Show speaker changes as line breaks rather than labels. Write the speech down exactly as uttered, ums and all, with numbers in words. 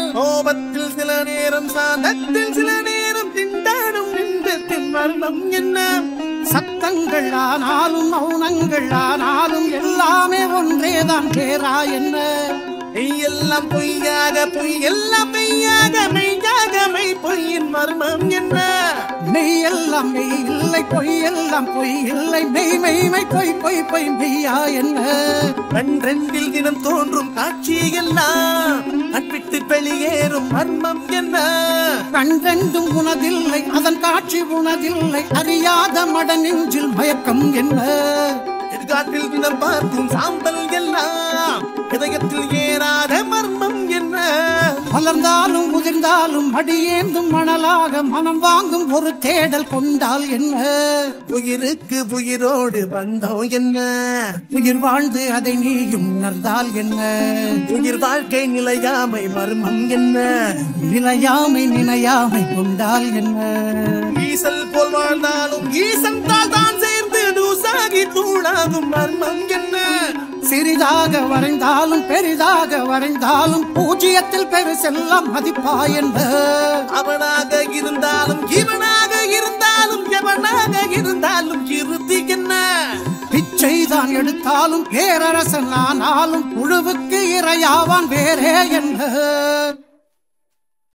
கோபத்தில் சில நேரம் சாந்தத்தில் சில நேரம் திண்டாடும் நின்றத்தின் மர்மம் என்ன?
சத்தங்கள் ஆனாலும் மௌனங்கள் ஆனாலும் எல்லாமே ஒன்றேதான் பேரா என்ன?
எல்லாம் பொய்யாக பொய் எல்லாம் மெய்யாக மெய்யாக மெய் பொய்யின் மர்மம் என்ன?
மெய் எல்லாம் மெய் இல்லை பொய் எல்லாம் பொய் இல்லை மெய் மெய் மெய் பொய் பொய் பொய் மெய்யா என்ன?
கண்ரெண்டில் தினம் தோன்றும் காட்சி எல்லாம் கண்பிட்டு வெளியேறும் மர்மம் என்ன?
கண்ரெண்டும் உனதில்லை அதன் காட்சி உனதில்லை அறியாத மட நெஞ்சில் மயக்கம் என்ன?
எதிர்காட்டில் தினம் பார்க்கும் சாம்பல் எல்லாம் இதயத்தில் ஏறாத மர்மம் என்ன?
மலர்ந்தாலும் முதிர்ந்தாலும் அடியேந்தும் மணலாக மனம் வாங்கும் ஒரு தேடல் கொண்டால் என்ன?
உயிருக்கு உயிரோடு வந்தோம் என்ன?
உயிர் வாழ்ந்து அதை நீயும் உணர்ந்தால் என்ன?
உயிர் வாழ்க்கை நிலையாமை மர்மம் என்ன?
நிலையாமை நினையாமை கொண்டால் என்ன?
ஈசல் போல் வாழ்ந்தாலும் ஈசன் தால் தான் சேர்ந்து தூசாகி தூளாகும் மர்மம் என்ன?
சிறிதாக வரைந்தாலும் பெரிதாக வரைந்தாலும் பூஜ்ஜியத்தில் பெருசெல்லாம் மதிப்பா என்ன?
அவனாக இருந்தாலும் இவனாக இருந்தாலும் எவனாக இருந்தாலும் இறுதி என்ன?
பிச்சைதான் எடுத்தாலும் பேரரசன் ஆனாலும் புழுவுக்கு இரையாவான் வேறே என்ன?